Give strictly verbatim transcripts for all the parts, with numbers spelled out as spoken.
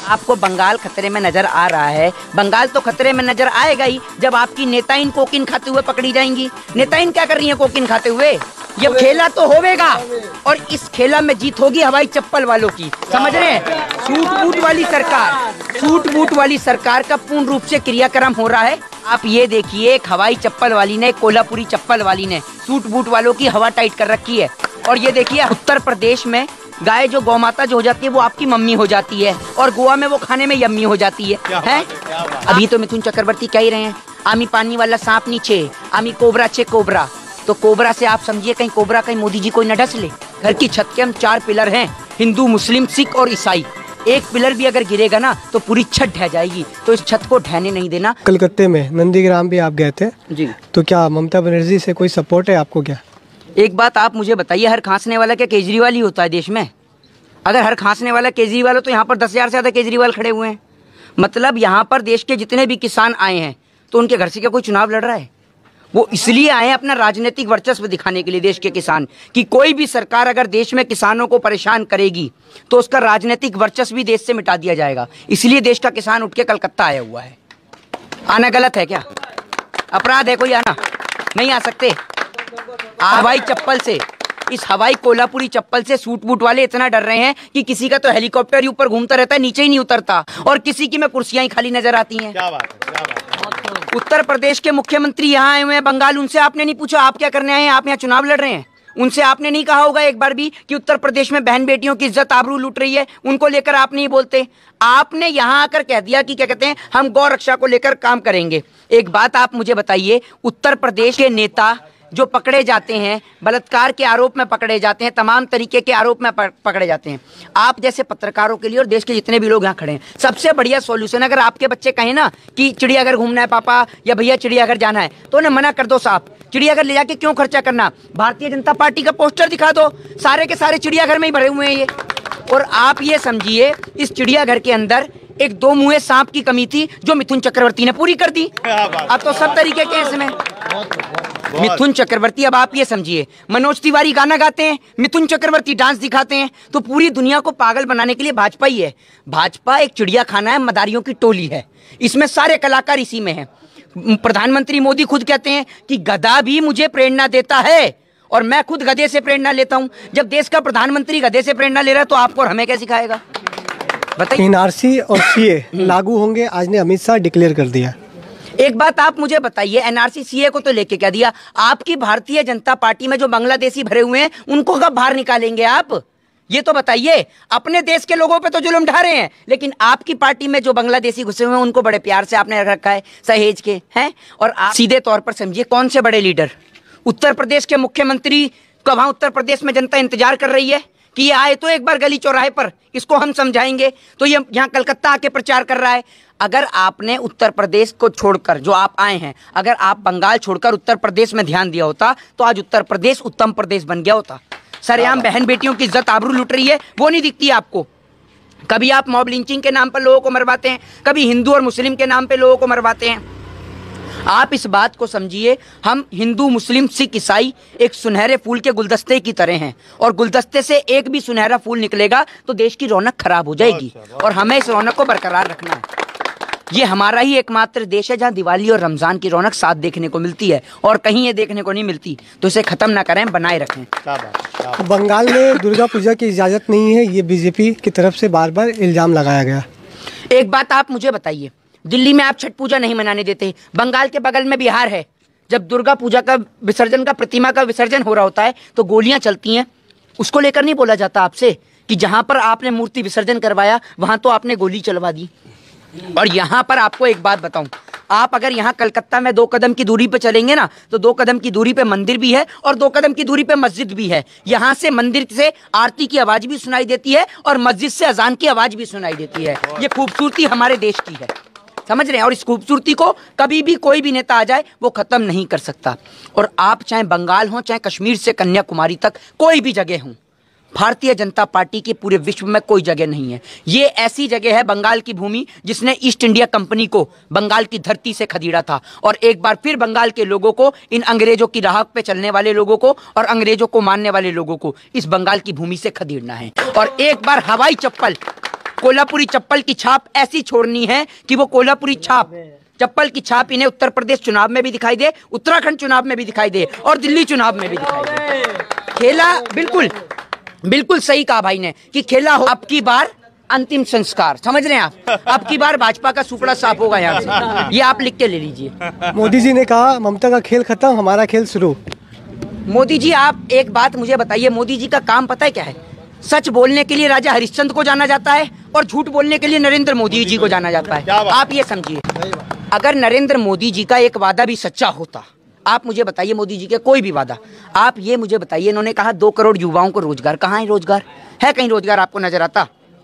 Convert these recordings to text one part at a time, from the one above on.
आपको बंगाल खतरे में नजर आ रहा है? बंगाल तो खतरे में नजर आएगा ही जब आपकी नेताइन कोकिन खाते हुए पकड़ी जाएंगी। नेताइन क्या कर रही है कोकिन खाते हुए? ये खेला तो होवेगा और इस खेला में जीत होगी हवाई चप्पल वालों की, समझ रहे हैं? सूट बूट वाली सरकार, सूट बूट वाली सरकार का पूर्ण रूप से क्रियाक्रम हो रहा है। आप ये देखिए, एक हवाई चप्पल वाली ने, कोल्हापुरी चप्पल वाली ने सूट बूट वालों की हवा टाइट कर रखी है। और ये देखिए, उत्तर प्रदेश में गाय जो गौ माता जो हो जाती है वो आपकी मम्मी हो जाती है और गोवा में वो खाने में यम्मी हो जाती है, है? अभी तो मिथुन चक्रवर्ती कह ही रहे हैं, आमी पानी वाला सांप नीचे, आमी कोबरा चे कोबरा। तो कोबरा से आप समझिए कहीं कोबरा कहीं मोदी जी कोई न डस ले। घर की छत के हम चार पिलर हैं, हिंदू, मुस्लिम, सिख और ईसाई। एक पिलर भी अगर गिरेगा ना तो पूरी छत ढह जाएगी, तो इस छत को ढहने नहीं देना। कलकत्ते में नंदीग्राम भी आप गए थे जी, तो क्या ममता बनर्जी से कोई सपोर्ट है आपको क्या? एक बात आप मुझे बताइए, हर खांसने वाला क्या केजरीवाल ही होता है देश में? अगर हर खांसने वाला केजरीवाल हो तो यहाँ पर दस हजार से ज्यादा केजरीवाल खड़े हुए हैं। मतलब यहाँ पर देश के जितने भी किसान आए हैं तो उनके घर से क्या कोई चुनाव लड़ रहा है? वो इसलिए आए हैं अपना राजनीतिक वर्चस्व दिखाने के लिए देश के किसान, कि कोई भी सरकार अगर देश में किसानों को परेशान करेगी तो उसका राजनीतिक वर्चस्व भी देश से मिटा दिया जाएगा। इसलिए देश का किसान उठ के कलकत्ता आया हुआ है। आना गलत है क्या? अपराध है कोई आना? नहीं आ सकते। हवाई चप्पल से, इस हवाई कोल्हापुरी चप्पल से सूट बूट वाले इतना डर रहे हैं कि किसी का तो हेलीकॉप्टर ही ऊपर घूमता रहता है, नीचे ही नहीं उतरता, और किसी की में कुर्सियां ही खाली नजर आती हैं। क्या बात है, क्या बात है। उत्तर प्रदेश के मुख्यमंत्री यहाँ आए हुए हैं बंगाल, उनसे आपने नहीं पूछा आप क्या करने आए हैं? आप यहाँ चुनाव लड़ रहे हैं। उनसे आपने नहीं कहा होगा एक बार भी कि उत्तर प्रदेश में बहन बेटियों की इज्जत आबरू लूट रही है, उनको लेकर आप नहीं बोलते। आपने यहाँ आकर कह दिया कि क्या कहते हैं, हम गौ रक्षा को लेकर काम करेंगे। एक बात आप मुझे बताइए, उत्तर प्रदेश के नेता जो पकड़े जाते हैं, बलात्कार के आरोप में पकड़े जाते हैं, तमाम तरीके के आरोप में पकड़े जाते हैं, आप जैसे पत्रकारों के लिए और देश के जितने भी लोग यहाँ खड़े हैं, सबसे बढ़िया सॉल्यूशन, अगर आपके बच्चे कहें ना कि चिड़ियाघर घूमना है पापा या भैया चिड़ियाघर जाना है, तो उन्हें मना कर दो साहब। चिड़ियाघर ले जाके क्यों खर्चा करना? भारतीय जनता पार्टी का पोस्टर दिखा दो, सारे के सारे चिड़ियाघर में ही भरे हुए हैं ये। और आप ये समझिए, इस चिड़ियाघर के अंदर एक दो मुँहे सांप की कमी थी जो मिथुन चक्रवर्ती ने पूरी कर दी। अब तो सब तरीके के इसमें मिथुन चक्रवर्ती, अब आप ये समझिए, मनोज तिवारी गाना गाते हैं, मिथुन चक्रवर्ती डांस दिखाते हैं, तो पूरी दुनिया को पागल बनाने के लिए भाजपा ही है। भाजपा एक चिड़िया खाना है, मदारियों की टोली है, इसमें सारे कलाकार इसी में हैं। प्रधानमंत्री मोदी खुद कहते हैं कि गधा भी मुझे प्रेरणा देता है और मैं खुद गधे से प्रेरणा लेता हूं। जब देश का प्रधानमंत्री गधे से प्रेरणा ले रहा है तो आपको और हमें क्या सिखाएगा? बताइए। एनआरसी और सीए लागू होंगे, आज ने अमित शाह डिक्लेयर कर दिया। एक बात आप मुझे बताइए, एनआरसी सीए को तो लेके क्या दिया? आपकी भारतीय जनता पार्टी में जो बांग्लादेशी भरे हुए हैं उनको कब बाहर निकालेंगे आप? ये तो बताइए। अपने देश के लोगों पे तो जुल्म ढा रहे हैं, लेकिन आपकी पार्टी में जो बांग्लादेशी घुसे हुए हैं उनको बड़े प्यार से आपने रखा है, सहेज के, हैं? और आप सीधे तौर पर समझिए, कौन से बड़े लीडर, उत्तर प्रदेश के मुख्यमंत्री को वहां उत्तर प्रदेश में जनता इंतजार कर रही है कि ये आए तो एक बार गली चौराहे पर इसको हम समझाएंगे, तो ये यहाँ कलकत्ता आके प्रचार कर रहा है। अगर आपने उत्तर प्रदेश को छोड़कर, जो आप आए हैं, अगर आप बंगाल छोड़कर उत्तर प्रदेश में ध्यान दिया होता तो आज उत्तर प्रदेश उत्तम प्रदेश बन गया होता। सरेआम बहन बेटियों की इज्जत आबरू लूट रही है, वो नहीं दिखती आपको। कभी आप मॉब लिंचिंग के नाम पर लोगों को मरवाते हैं, कभी हिंदू और मुस्लिम के नाम पे लोगों को मरवाते हैं। आप इस बात को समझिए, हम हिंदू, मुस्लिम, सिख, ईसाई एक सुनहरे फूल के गुलदस्ते की तरह हैं, और गुलदस्ते से एक भी सुनहरा फूल निकलेगा तो देश की रौनक खराब हो जाएगी, और हमें इस रौनक को बरकरार रखना है। ये हमारा ही एकमात्र देश है जहां दिवाली और रमजान की रौनक साथ देखने को मिलती है, और कहीं ये देखने को नहीं मिलती, तो इसे खत्म ना करें, बनाए रखें। क्या बात, क्या बात। बंगाल में दुर्गा पूजा की इजाजत नहीं है, ये बीजेपी की तरफ से बार बार इल्जाम लगाया गया। एक बात आप मुझे बताइए, दिल्ली में आप छठ पूजा नहीं मनाने देते, बंगाल के बगल में बिहार है, जब दुर्गा पूजा का विसर्जन का प्रतिमा का विसर्जन हो रहा होता है तो गोलियां चलती हैं, उसको लेकर नहीं बोला जाता आपसे कि जहां पर आपने मूर्ति विसर्जन करवाया वहां तो आपने गोली चलवा दी। और यहाँ पर आपको एक बात बताऊं, आप अगर यहाँ कलकत्ता में दो कदम की दूरी पे चलेंगे ना, तो दो कदम की दूरी पे मंदिर भी है और दो कदम की दूरी पे मस्जिद भी है। यहाँ से मंदिर से आरती की आवाज भी सुनाई देती है और मस्जिद से अजान की आवाज भी सुनाई देती है। ये खूबसूरती हमारे देश की है, समझ रहे हैं? और इस खूबसूरती को कभी भी कोई भी नेता आ जाए वो खत्म नहीं कर सकता। और आप चाहे बंगाल हो, चाहे कश्मीर से कन्याकुमारी तक कोई भी जगह हो, भारतीय जनता पार्टी की पूरे विश्व में कोई जगह नहीं है। ये ऐसी जगह है, बंगाल की भूमि, जिसने ईस्ट इंडिया कंपनी को बंगाल की धरती से खदेड़ा था, और एक बार फिर बंगाल के लोगों को, इन अंग्रेजों की राह पे चलने वाले लोगों को और अंग्रेजों को मानने वाले लोगों को इस बंगाल की भूमि से खदेड़ना है। और एक बार हवाई चप्पल कोल्हापुरी चप्पल की छाप ऐसी छोड़नी है कि वो कोल्हापुरी छाप, चप्पल की छाप इन्हें उत्तर प्रदेश चुनाव में भी दिखाई दे, उत्तराखंड चुनाव में भी दिखाई दे और दिल्ली चुनाव में भी दिखाई दे। खेला बिल्कुल बिल्कुल सही कहा भाई ने कि खेला हो अब की बार अंतिम संस्कार, समझ रहे हैं आप? अब की बार भाजपा का सुपड़ा साफ होगा यहाँ से, ये आप लिख के ले लीजिए। मोदी जी ने कहा ममता का खेल खत्म, हमारा खेल शुरू। मोदी जी, आप एक बात मुझे बताइए, मोदी जी का काम पता है क्या है? सच बोलने के लिए राजा हरिश्चंद्र को जाना जाता है और झूठ बोलने के लिए नरेंद्र मोदी जी को जाना जाता है। आप ये समझिए, अगर नरेंद्र मोदी जी का एक वादा भी सच्चा होता, आप मुझे बताइए, मोदी जी के कोई भी वादा, आप ये मुझे बताइए, इन्होंने कहा दो करोड़ युवाओं को रोजगार, कहाँ है रोजगार? है कहीं रोजगार आपको नजर आता?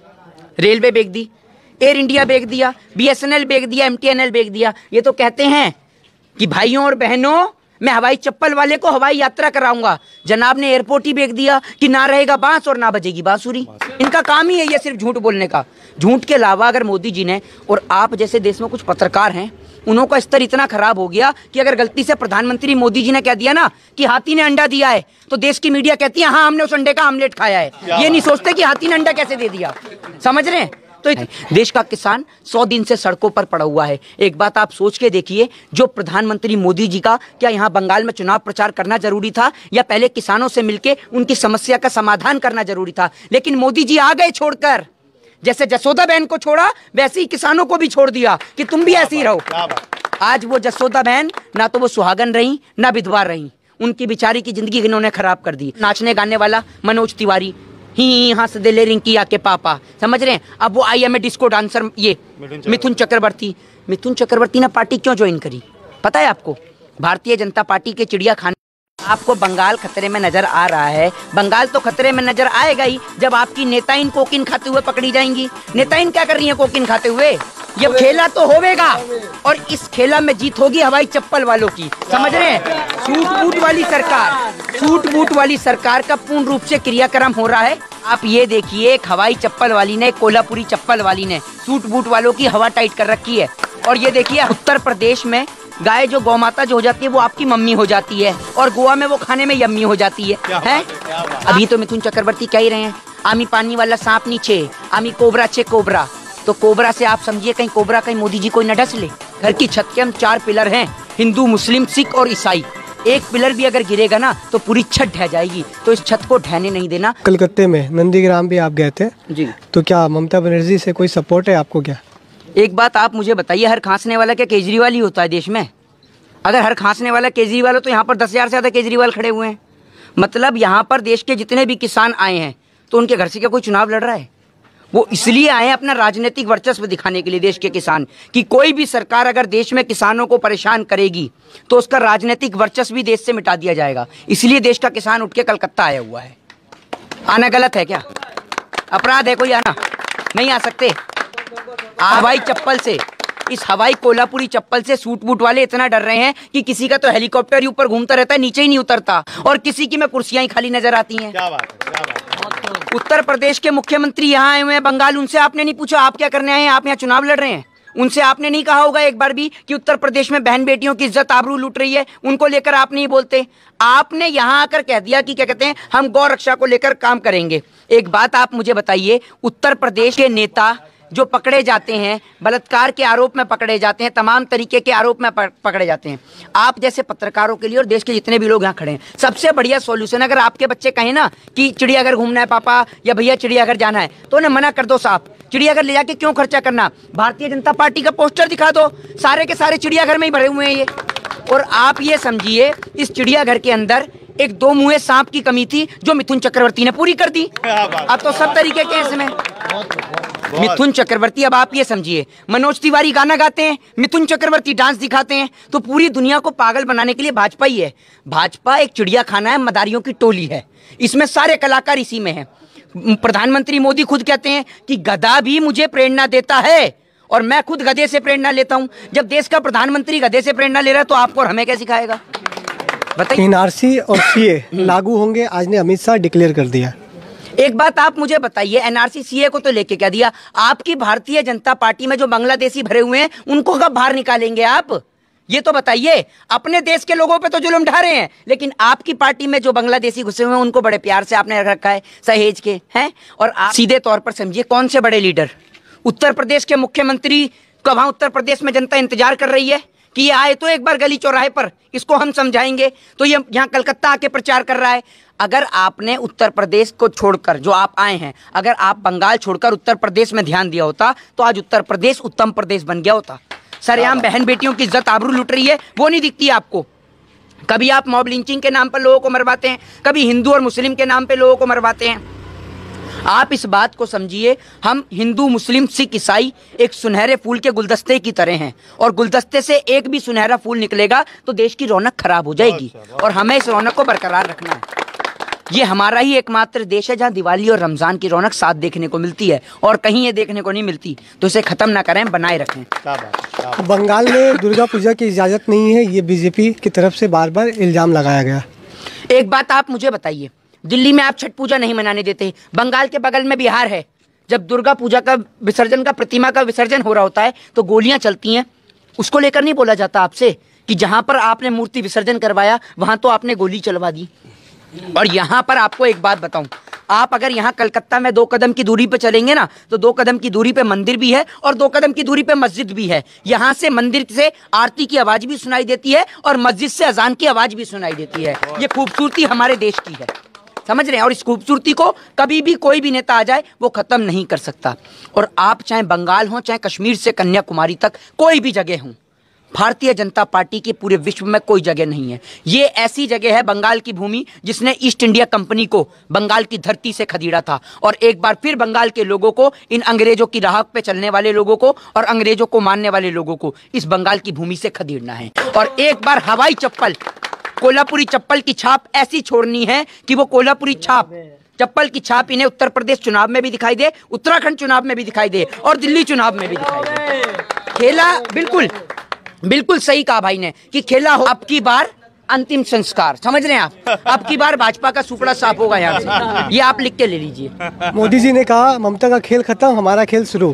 रेलवे बेच दी, एयर इंडिया बेच दिया, बीएसएनएल बेच दिया, एमटीएनएल बेच दिया। ये तो कहते हैं कि भाइयों और बहनों, मैं हवाई चप्पल वाले को हवाई यात्रा कराऊंगा। जनाब ने एयरपोर्ट ही बेच दिया कि ना रहेगा बांस और ना बजेगी बांसुरी। इनका काम ही है ये सिर्फ झूठ बोलने का। झूठ के अलावा अगर मोदी जी ने, और आप जैसे देश में कुछ पत्रकार हैं, उन्हों का स्तर इतना खराब हो गया कि अगर गलती से प्रधानमंत्री मोदी जी ने कह दिया ना कि हाथी ने अंडा दिया है, तो देश की मीडिया कहती है हाँ हमने उस अंडे का आमलेट खाया है। ये नहीं सोचते कि हाथी ने अंडा कैसे दे दिया। समझ रहे हैं? तो देश का किसान सौ दिन से सड़कों पर पड़ा हुआ है। एक बात आप सोच के देखिए, जो प्रधानमंत्री मोदी जी का क्या यहाँ बंगाल में चुनाव प्रचार करना जरूरी था, या पहले किसानों से मिलके उनकी समस्या का समाधान करना जरूरी था? लेकिन मोदी जी आ गए छोड़कर। जैसे जसोदा बहन को छोड़ा, वैसे ही किसानों को भी छोड़ दिया कि तुम भी ऐसे ही रहो। आज वो जसोदा बहन ना तो वो सुहागन रही ना विधवा रही, उनकी बिचारी की जिंदगी इन्होंने खराब कर दी। नाचने गाने वाला मनोज तिवारी ही हंस दे ले रिंकी आके पापा, समझ रहे हैं? अब वो I am a disco dancer ये मिथुन चक्रवर्ती, मिथुन चक्रवर्ती ने पार्टी क्यों ज्वाइन करी पता है आपको? भारतीय जनता पार्टी के चिड़िया खाने। आपको बंगाल खतरे में नजर आ रहा है। बंगाल तो खतरे में नजर आएगा ही जब आपकी नेताइन कोकिन खाते हुए पकड़ी जाएंगी। नेताइन क्या कर रही है कोकिन खाते हुए? ये खेला तो होवेगा, और इस खेला में जीत होगी हवाई चप्पल वालों की। समझ रहे हैं? सूट बूट वाली सरकार, सूट बूट वाली सरकार का पूर्ण रूप से क्रियाक्रम हो रहा है। आप ये देखिए, एक हवाई चप्पल वाली ने, कोल्हापुरी चप्पल वाली ने सूट बूट वालों की हवा टाइट कर रखी है। और ये देखिए, उत्तर प्रदेश में गाय जो गौ माता जो हो जाती है वो आपकी मम्मी हो जाती है, और गोवा में वो खाने में यम्मी हो जाती है। हैं? अभी तो मिथुन चक्रवर्ती कह ही रहे हैं, आमी पानी वाला सांप नीचे, आमी कोबरा चे कोबरा। तो कोबरा से आप समझिए कहीं कोबरा कहीं मोदी जी कोई न डस ले। घर की छत के हम चार पिलर हैं, हिंदू, मुस्लिम, सिख और ईसाई। एक पिलर भी अगर गिरेगा ना तो पूरी छत ढह जाएगी, तो इस छत को ढहने नहीं देना। कलकत्ते में नंदीग्राम भी आप गए थे जी, तो क्या ममता बनर्जी से कोई सपोर्ट है आपको क्या? एक बात आप मुझे बताइए, हर खांसने वाला क्या केजरीवाल ही होता है देश में? अगर हर खांसने वाला केजरीवाल हो तो यहाँ पर दस हजार से ज्यादा केजरीवाल खड़े हुए हैं। मतलब यहाँ पर देश के जितने भी किसान आए हैं तो उनके घर से क्या कोई चुनाव लड़ रहा है? वो इसलिए आए हैं अपना राजनीतिक वर्चस्व दिखाने के लिए देश के किसान, कि कोई भी सरकार अगर देश में किसानों को परेशान करेगी तो उसका राजनीतिक वर्चस्व भी देश से मिटा दिया जाएगा। इसलिए देश का किसान उठ के कलकत्ता आया हुआ है। आना गलत है क्या? अपराध है कोई आना? नहीं आ सकते। हवाई चप्पल से, इस हवाई कोल्हापुरी चप्पल से सूट बूट वाले इतना डर रहे हैं कि किसी का तो हेलीकॉप्टर ही ऊपर घूमता रहता है, नीचे ही नहीं उतरता, और किसी की में कुर्सियां ही खाली नजर आती हैं। क्या बात है, क्या बात है। उत्तर प्रदेश के मुख्यमंत्री यहाँ आए हुए हैं बंगाल, उनसे आपने नहीं पूछा आप क्या करने आए हैं? आप यहाँ चुनाव लड़ रहे हैं। उनसे आपने नहीं कहा होगा एक बार भी कि उत्तर प्रदेश में बहन बेटियों की इज्जत आबरू लूट रही है, उनको लेकर आप नहीं बोलते। आपने यहाँ आकर कह दिया कि क्या कहते हैं, हम गौ रक्षा को लेकर काम करेंगे। एक बात आप मुझे बताइए, उत्तर प्रदेश के नेता जो पकड़े जाते हैं, बलात्कार के आरोप में पकड़े जाते हैं, तमाम तरीके के आरोप में पकड़े जाते हैं, आप जैसे पत्रकारों के लिए और देश के जितने भी लोग यहाँ खड़े हैं, सबसे बढ़िया सॉल्यूशन, अगर आपके बच्चे कहें ना कि चिड़ियाघर घूमना है पापा या भैया चिड़ियाघर जाना है, तो उन्हें मना कर दो साहब। चिड़ियाघर ले जाके क्यों खर्चा करना? भारतीय जनता पार्टी का पोस्टर दिखा दो, सारे के सारे चिड़ियाघर में ही भरे हुए हैं ये। और आप ये समझिए, इस चिड़ियाघर के अंदर एक दो मुँहे सांप की कमी थी जो मिथुन चक्रवर्ती ने पूरी कर दी। अब तो सब तरीके के इसमें मिथुन चक्रवर्ती, अब आप ये समझिए, मनोज तिवारी गाना गाते हैं, मिथुन चक्रवर्ती डांस दिखाते हैं, तो पूरी दुनिया को पागल बनाने के लिए भाजपा ही है। भाजपा एक चिड़ियाखाना है, मदारियों की टोली है, इसमें सारे कलाकार इसी में हैं। प्रधानमंत्री मोदी खुद कहते हैं कि गधा भी मुझे प्रेरणा देता है और मैं खुद गधे से प्रेरणा लेता हूं। जब देश का प्रधानमंत्री गधे से प्रेरणा ले रहा है तो आपको और हमें क्या सिखाएगा? बताइए। एनआरसी और सीए लागू होंगे, आज ने अमित शाह डिक्लेयर कर दिया। एक बात आप मुझे बताइए, एनआरसी सीए को तो लेके क्या दिया? आपकी भारतीय जनता पार्टी में जो बांग्लादेशी भरे हुए हैं उनको कब बाहर निकालेंगे आप? ये तो बताइए। अपने देश के लोगों पे तो जुल्म ढा रहे हैं, लेकिन आपकी पार्टी में जो बांग्लादेशी घुसे हुए हैं उनको बड़े प्यार से आपने रख रखा है, सहेज के हैं। और आप सीधे तौर पर समझिए, कौन से बड़े लीडर उत्तर प्रदेश के मुख्यमंत्री को वहां उत्तर प्रदेश में जनता इंतजार कर रही है कि ये आए तो एक बार गली चौराहे पर, इसको हम समझाएंगे। तो ये यहाँ कलकत्ता आके प्रचार कर रहा है। अगर आपने उत्तर प्रदेश को छोड़कर, जो आप आए हैं, अगर आप बंगाल छोड़कर उत्तर प्रदेश में ध्यान दिया होता तो आज उत्तर प्रदेश उत्तम प्रदेश बन गया होता। सरेआम बहन बेटियों की इज्जत आबरू लुट रही है, वो नहीं दिखती आपको। कभी आप मॉब लिंचिंग के नाम पर लोगों को मरवाते हैं, कभी हिंदू और मुस्लिम के नाम पे लोगों को मरवाते हैं। आप इस बात को समझिए, हम हिंदू मुस्लिम सिख ईसाई एक सुनहरे फूल के गुलदस्ते की तरह हैं, और गुलदस्ते से एक भी सुनहरा फूल निकलेगा तो देश की रौनक खराब हो जाएगी, और हमें इस रौनक को बरकरार रखना है। ये हमारा ही एकमात्र देश है जहां दिवाली और रमजान की रौनक साथ देखने को मिलती है, और कहीं ये देखने को नहीं मिलती। तो इसे खत्म ना करें, बनाए रखें। बंगाल में दुर्गा पूजा की इजाज़त नहीं है, ये बीजेपी की तरफ से बार बार इल्ज़ाम लगाया गया। एक बात आप मुझे बताइए, दिल्ली में आप छठ पूजा नहीं मनाने देते, बंगाल के बगल में बिहार है, जब दुर्गा पूजा का विसर्जन का प्रतिमा का विसर्जन हो रहा होता है तो गोलियां चलती हैं, उसको लेकर नहीं बोला जाता आपसे कि जहां पर आपने मूर्ति विसर्जन करवाया वहां तो आपने गोली चलवा दी। और यहाँ पर आपको एक बात बताऊं, आप अगर यहाँ कलकत्ता में दो कदम की दूरी पे चलेंगे ना, तो दो कदम की दूरी पे मंदिर भी है और दो कदम की दूरी पे मस्जिद भी है। यहाँ से मंदिर से आरती की आवाज भी सुनाई देती है और मस्जिद से अजान की आवाज भी सुनाई देती है। ये खूबसूरती हमारे देश की है, समझ रहे हैं? और इस खूबसूरती को कभी भी कोई भी नेता आ जाए वो खत्म नहीं कर सकता। और आप चाहे बंगाल हो, चाहे कश्मीर से कन्याकुमारी तक, कोई भी जगह हो, भारतीय जनता पार्टी की पूरे विश्व में कोई जगह नहीं है। ये ऐसी जगह है, बंगाल की भूमि, जिसने ईस्ट इंडिया कंपनी को बंगाल की धरती से खदेड़ा था। और एक बार फिर बंगाल के लोगों को, इन अंग्रेजों की राह पे चलने वाले लोगों को और अंग्रेजों को मानने वाले लोगों को इस बंगाल की भूमि से खदेड़ना है। और एक बार हवाई चप्पल, कोल्हापुरी चप्पल की छाप ऐसी छोड़नी है कि वो कोल्हापुरी छाप, चप्पल की छाप इन्हें उत्तर प्रदेश चुनाव में भी दिखाई दे, उत्तराखंड चुनाव में भी दिखाई दे और दिल्ली चुनाव में भी दिखाई दे। खेला बिल्कुल बिल्कुल सही कहा भाई ने कि खेला हो अब की बार अंतिम संस्कार, समझ रहे हैं आप? अब की बार भाजपा का सुपड़ा साफ होगा यहाँ से, ये आप लिख के ले लीजिए। मोदी जी ने कहा ममता का खेल खत्म, हमारा खेल शुरू।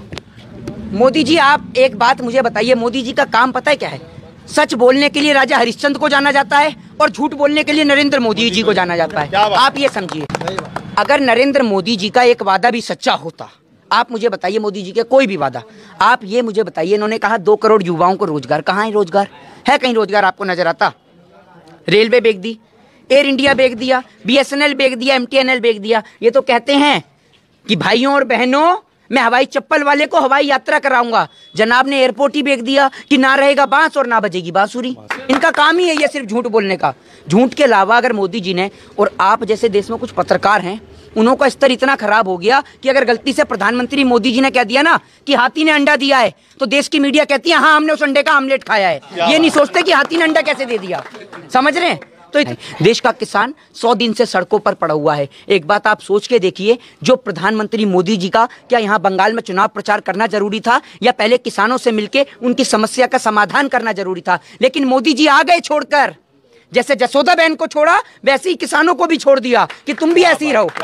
मोदी जी, आप एक बात मुझे बताइए, मोदी जी का काम पता है क्या है? सच बोलने के लिए राजा हरिश्चंद्र को जाना जाता है और झूठ बोलने के लिए नरेंद्र मोदी जी को जाना जाता है। आप ये समझिए, अगर नरेंद्र मोदी जी का एक वादा भी सच्चा होता, आप मुझे बताइए, मोदी जी के कोई भी वादा, आप ये मुझे बताइए, इन्होंने कहा दो करोड़ युवाओं को रोजगार, कहाँ है रोजगार? है कहीं रोजगार आपको नजर आता? रेलवे बेच दी, एयर इंडिया बेच दिया, बीएसएनएल बेच दिया, एमटीएनएल बेच दिया। ये तो कहते हैं कि भाइयों और बहनों, मैं हवाई चप्पल वाले को हवाई यात्रा कराऊंगा। जनाब ने एयरपोर्ट ही बेच दिया कि ना रहेगा बांस और ना बजेगी बांसुरी। इनका काम ही है ये सिर्फ झूठ बोलने का। झूठ के अलावा अगर मोदी जी ने, और आप जैसे देश में कुछ पत्रकार हैं, उन्हों का स्तर इतना खराब हो गया कि अगर गलती से प्रधानमंत्री मोदी जी ने कह दिया ना कि हाथी ने अंडा दिया है, तो देश की मीडिया कहती है हाँ हमने उस अंडे का आमलेट खाया है। ये नहीं सोचते कि हाथी ने अंडा कैसे दे दिया, समझ रहे हैं? तो देश का किसान सौ दिन से सड़कों पर पड़ा हुआ है। एक बात आप सोच के देखिए, जो प्रधानमंत्री मोदी जी का, क्या यहाँ बंगाल में चुनाव प्रचार करना जरूरी था या पहले किसानों से मिलके उनकी समस्या का समाधान करना जरूरी था? लेकिन मोदी जी आ गए छोड़कर, जैसे जसोदा बहन को छोड़ा वैसे ही किसानों को भी छोड़ दिया कि तुम भी ऐसे ही रहो।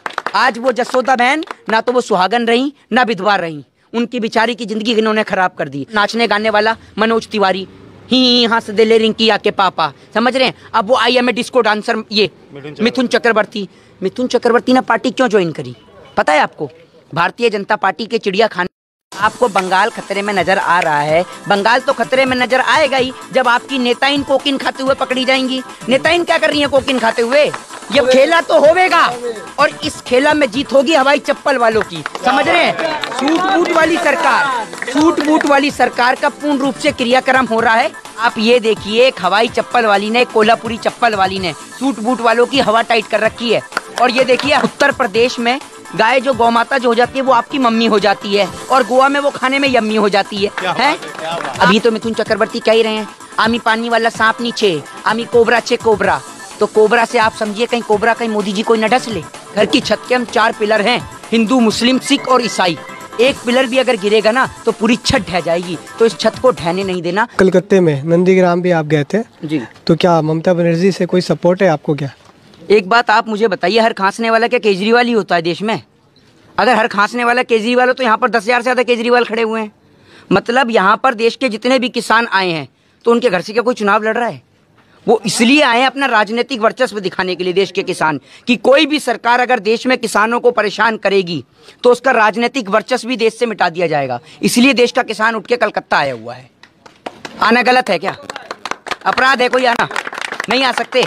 आज वो जसोदा बहन ना तो वो सुहागन रही ना विधवा रही, उनकी बिचारी की जिंदगी इन्होंने खराब कर दी। नाचने गाने वाला मनोज तिवारी, ही हंस दे ले रिंकी आके पापा, समझ रहे हैं? अब वो I am a disco dancer, ये मिथुन चक्रवर्ती। मिथुन चक्रवर्ती ने पार्टी क्यों ज्वाइन करी पता है आपको? भारतीय जनता पार्टी के चिड़िया खाने। आपको बंगाल खतरे में नजर आ रहा है, बंगाल तो खतरे में नजर आएगा ही जब आपकी नेताइन कोकिन खाते हुए पकड़ी जाएंगी। नेताइन क्या कर रही है कोकिन खाते हुए? ये खेला तो होवेगा, और इस खेला में जीत होगी हवाई चप्पल वालों की, समझ रहे हैं? सूट बूट वाली सरकार, सूट बूट वाली सरकार का पूर्ण रूप से क्रियाक्रम हो रहा है। आप ये देखिए, एक हवाई चप्पल वाली ने, कोल्हापुरी चप्पल वाली ने सूट बूट वालों की हवा टाइट कर रखी है। और ये देखिए, उत्तर प्रदेश में गाय जो गौ माता जो हो जाती है वो आपकी मम्मी हो जाती है, और गोवा में वो खाने में यम्मी हो जाती है, है? अभी तो मिथुन चक्रवर्ती कह ही रहे हैं, आमी पानी वाला सांप नीचे, आमी कोबरा चे कोबरा। तो कोबरा से आप समझिए कहीं कोबरा कहीं मोदी जी कोई न डस ले। घर की छत के हम चार पिलर हैं, हिंदू मुस्लिम सिख और ईसाई। एक पिलर भी अगर गिरेगा ना तो पूरी छत ढह जाएगी, तो इस छत को ढहने नहीं देना। कलकत्ते में नंदीग्राम भी आप गए थे जी, तो क्या ममता बनर्जी से कोई सपोर्ट है आपको क्या? एक बात आप मुझे बताइए, हर खांसने वाला क्या केजरीवाल ही होता है देश में? अगर हर खांसने वाला केजरीवाल हो तो यहाँ पर दस हजार से ज्यादा केजरीवाल खड़े हुए हैं। मतलब यहाँ पर देश के जितने भी किसान आए हैं तो उनके घर से क्या कोई चुनाव लड़ रहा है? वो इसलिए आए हैं अपना राजनीतिक वर्चस्व दिखाने के लिए देश के किसान, कि कोई भी सरकार अगर देश में किसानों को परेशान करेगी तो उसका राजनीतिक वर्चस्व भी देश से मिटा दिया जाएगा। इसलिए देश का किसान उठ के कलकत्ता आया हुआ है। आना गलत है क्या? अपराध है कोई आना? नहीं आ सकते।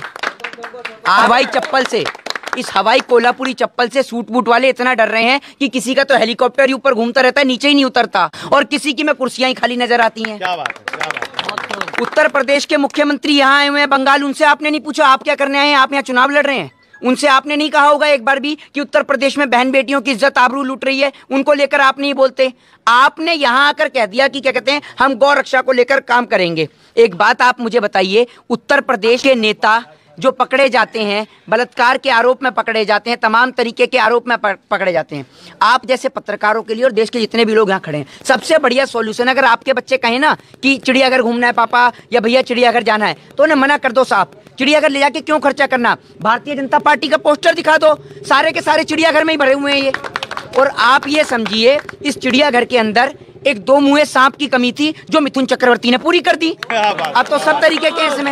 हवाई चप्पल से, इस हवाई कोल्हापुरी चप्पल से सूट बूट वाले इतना डर रहे हैं कि किसी का तो हेलीकॉप्टर ही ऊपर घूमता रहता है, नीचे ही नहीं उतरता, और किसी की में कुर्सियां ही खाली नजर आती हैं। क्या बात है, क्या बात है। उत्तर प्रदेश के मुख्यमंत्री यहाँ आए हुए हैं बंगाल, उनसे आपने नहीं पूछा आप क्या करने आए हैं? आप यहाँ चुनाव लड़ रहे हैं। उनसे आपने नहीं कहा होगा एक बार भी कि उत्तर प्रदेश में बहन बेटियों की इज्जत आबरू लूट रही है, उनको लेकर आप नहीं बोलते। आपने यहाँ आकर कह दिया कि क्या कहते हैं, हम गौ रक्षा को लेकर काम करेंगे। एक बात आप मुझे बताइए, उत्तर प्रदेश के नेता जो पकड़े जाते हैं, बलात्कार के आरोप में पकड़े जाते हैं, तमाम तरीके के आरोप में पकड़े जाते हैं, आप जैसे पत्रकारों के लिए और देश के जितने भी लोग यहाँ खड़े हैं, सबसे बढ़िया सॉल्यूशन, अगर आपके बच्चे कहें ना कि चिड़ियाघर घूमना है पापा या भैया चिड़ियाघर जाना है, तो उन्हें मना कर दो साहब, चिड़ियाघर ले जाके क्यों खर्चा करना, भारतीय जनता पार्टी का पोस्टर दिखा दो, सारे के सारे चिड़ियाघर में ही भरे हुए हैं ये। और आप ये समझिए, इस चिड़ियाघर के अंदर एक दो मुँहे सांप की कमी थी जो मिथुन चक्रवर्ती ने पूरी कर दी। अब तो सब तरीके के इसमें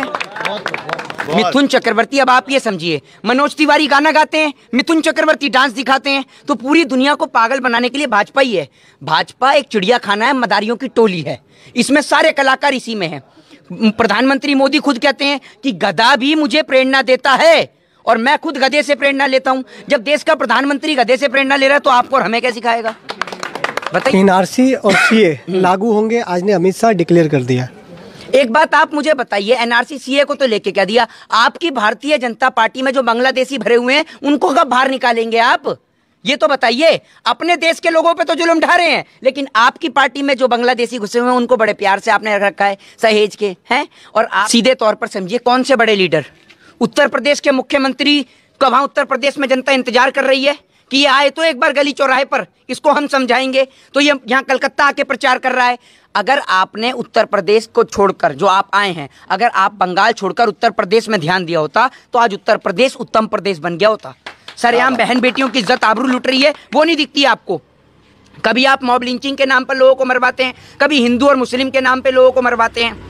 मिथुन चक्रवर्ती, अब आप ये समझिए, मनोज तिवारी गाना गाते हैं, मिथुन चक्रवर्ती डांस दिखाते हैं, तो पूरी दुनिया को पागल बनाने के लिए भाजपा ही है। भाजपा एक चिड़िया खाना है, मदारियों की टोली है, इसमें सारे कलाकार इसी में हैं। प्रधानमंत्री मोदी खुद कहते हैं कि गधा भी मुझे प्रेरणा देता है और मैं खुद गधे से प्रेरणा लेता हूं। जब देश का प्रधानमंत्री गधे से प्रेरणा ले रहा है तो आपको और हमें क्या सिखाएगा, बताइए। एनआरसी और सीए लागू होंगे, आज ने अमित शाह डिक्लेयर कर दिया। एक बात आप मुझे बताइए, एनआरसी सीए को तो लेके क्या दिया? आपकी भारतीय जनता पार्टी में जो बांग्लादेशी भरे हुए हैं उनको कब बाहर निकालेंगे आप? ये तो बताइए। अपने देश के लोगों पे तो जुल्म ढा रहे हैं, लेकिन आपकी पार्टी में जो बांग्लादेशी घुसे हुए हैं उनको बड़े प्यार से आपने रखा है, सहेज के हैं। और आप सीधे तौर पर समझिए, कौन से बड़े लीडर, उत्तर प्रदेश के मुख्यमंत्री का वहां उत्तर प्रदेश में जनता इंतजार कर रही है कि ये आए तो एक बार गली चौराहे पर, इसको हम समझाएंगे, तो ये यहाँ कलकत्ता आके प्रचार कर रहा है। अगर आपने उत्तर प्रदेश को छोड़कर, जो आप आए हैं, अगर आप बंगाल छोड़कर उत्तर प्रदेश में ध्यान दिया होता तो आज उत्तर प्रदेश उत्तम प्रदेश बन गया होता। सरेआम बहन बेटियों की इज्जत आबरू लूट रही है, वो नहीं दिखती आपको। कभी आप मॉब लिंचिंग के नाम पर लोगों को मरवाते हैं, कभी हिंदू और मुस्लिम के नाम पर लोगों को मरवाते हैं।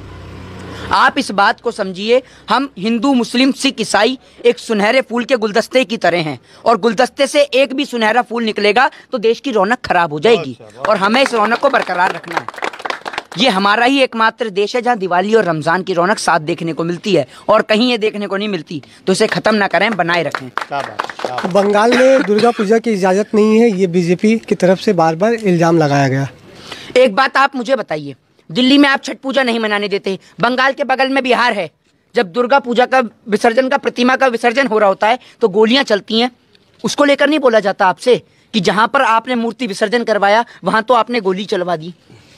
आप इस बात को समझिए, हम हिंदू मुस्लिम सिख ईसाई एक सुनहरे फूल के गुलदस्ते की तरह हैं, और गुलदस्ते से एक भी सुनहरा फूल निकलेगा तो देश की रौनक खराब हो जाएगी, और हमें इस रौनक को बरकरार रखना है। ये हमारा ही एकमात्र देश है जहां दिवाली और रमजान की रौनक साथ देखने को मिलती है, और कहीं ये देखने को नहीं मिलती, तो इसे खत्म ना करें, बनाए रखें। क्या बात, क्या बात। बंगाल में दुर्गा पूजा की इजाजत नहीं है, ये बीजेपी की तरफ से बार बार इल्जाम लगाया गया। एक बात आप मुझे बताइए, दिल्ली में आप छठ पूजा नहीं मनाने देते, बंगाल के बगल में बिहार है, जब दुर्गा पूजा का विसर्जन का प्रतिमा का विसर्जन हो रहा होता है तो गोलियां चलती हैं, उसको लेकर नहीं बोला जाता आपसे कि जहां पर आपने मूर्ति विसर्जन करवाया वहां तो आपने गोली चलवा दी।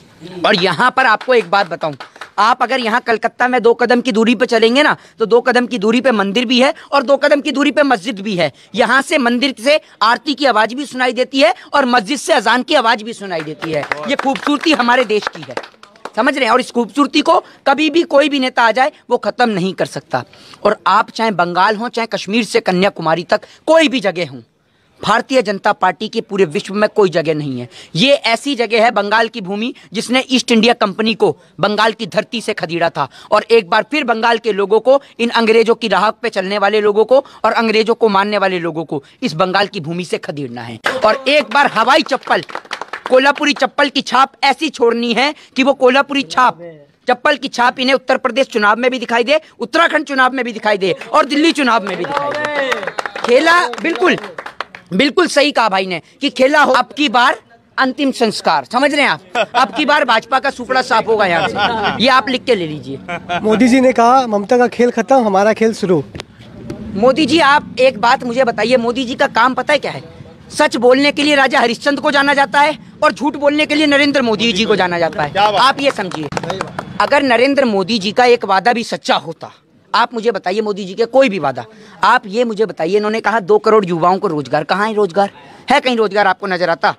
और यहां पर आपको एक बात बताऊं, आप अगर यहां कलकत्ता में दो कदम की दूरी पे चलेंगे ना, तो दो कदम की दूरी पे मंदिर भी है और दो कदम की दूरी पे मस्जिद भी है। यहां से मंदिर से आरती की आवाज भी सुनाई देती है और मस्जिद से अजान की आवाज भी सुनाई देती है। ये खूबसूरती हमारे देश की है, समझ रहे हैं, और इस खूबसूरती को कभी भी कोई भी नेता आ जाए वो खत्म नहीं कर सकता। और आप चाहे बंगाल हो, चाहे कश्मीर से कन्याकुमारी तक, कोई भी जगह हो, भारतीय जनता पार्टी की पूरे विश्व में कोई जगह नहीं है। ये ऐसी जगह है, बंगाल की भूमि, जिसने ईस्ट इंडिया कंपनी को बंगाल की धरती से खदेड़ा था, और एक बार फिर बंगाल के लोगों को, इन अंग्रेजों की राह पे चलने वाले लोगों को और अंग्रेजों को मानने वाले लोगों को इस बंगाल की भूमि से खदेड़ना है। और एक बार हवाई चप्पल, कोल्हापुरी चप्पल की छाप ऐसी छोड़नी है कि वो कोल्हापुरी छाप, चप्पल की छाप इन्हें उत्तर प्रदेश चुनाव में भी दिखाई दे, उत्तराखंड चुनाव में भी दिखाई दे, और दिल्ली चुनाव में भी दिखाई दे। खेला बिल्कुल बिल्कुल सही कहा भाई ने कि खेला हो, अब की बार अंतिम संस्कार, समझ रहे हैं आप, अब की बार भाजपा का सुपड़ा साफ होगा यहाँ से, ये आप लिख के ले लीजिए। मोदी जी ने कहा ममता का खेल खत्म, हमारा खेल शुरू। मोदी जी, आप एक बात मुझे बताइए, मोदी जी का काम पता है क्या है? सच बोलने के लिए राजा हरिश्चंद्र को जाना जाता है और झूठ बोलने के लिए नरेंद्र मोदी जी को जाना जाता है। आप ये समझिए, अगर नरेंद्र मोदी जी का एक वादा भी सच्चा होता, आप मुझे बताइए, मोदी जी के कोई भी वादा, आप ये मुझे बताइए, इन्होंने कहा दो करोड़ युवाओं को रोजगार, कहाँ है रोजगार? है कहीं रोजगार आपको नजर आता?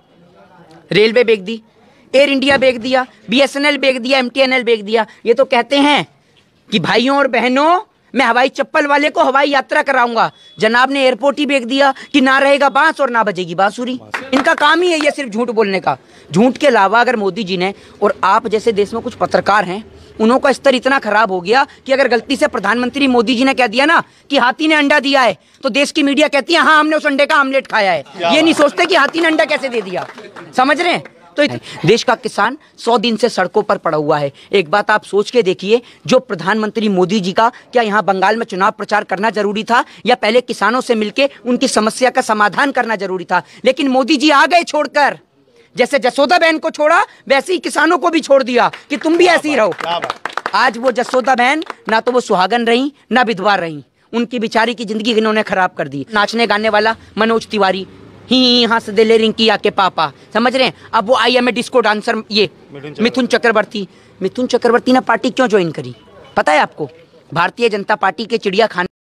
रेलवे बेच दी, एयर इंडिया बेच दिया, बीएसएनएल बेच दिया, एमटीएनएल बेच दिया। ये तो कहते हैं कि भाइयों और बहनों, मैं हवाई चप्पल वाले को हवाई यात्रा कराऊंगा, जनाब ने एयरपोर्ट ही बेच दिया कि ना रहेगा बांस और ना बजेगी बांसुरी। इनका काम ही है ये सिर्फ झूठ बोलने का। झूठ के अलावा अगर मोदी जी ने और आप जैसे देश में कुछ पत्रकार हैं, उन्हों का स्तर इतना खराब हो गया कि अगर गलती से प्रधानमंत्री मोदी जी ने कह दिया ना कि हाथी ने अंडा दिया है, तो देश की मीडिया कहती है हाँ हमने उस अंडे का आमलेट खाया है। ये नहीं सोचते कि हाथी ने अंडा कैसे दे दिया। समझ रहे हैं? तो देश का किसान सौ दिन से सड़कों पर पड़ा हुआ है। एक बात आप सोच के देखिए, जो प्रधानमंत्री मोदी जी का क्या यहाँ बंगाल में चुनाव प्रचार करना जरूरी था, या पहले किसानों से मिलके उनकी समस्या का समाधान करना जरूरी था? लेकिन मोदी जी आ गए छोड़कर। जैसे जसोदा बहन को छोड़ा, वैसे ही किसानों को भी छोड़ दिया कि तुम भी ऐसे ही रहो। आज वो जसोदा बहन ना तो वो सुहागन रही ना विधवा रही, उनकी बिचारी की जिंदगी इन्होंने खराब कर दी। नाचने गाने वाला मनोज तिवारी ही हंस दे ले रिंकी आके पापा, समझ रहे हैं? अब वो I am a disco dancer ये मिथुन चक्रवर्ती मिथुन चक्रवर्ती ने पार्टी क्यों ज्वाइन करी पता है आपको? भारतीय जनता पार्टी के चिड़िया खाने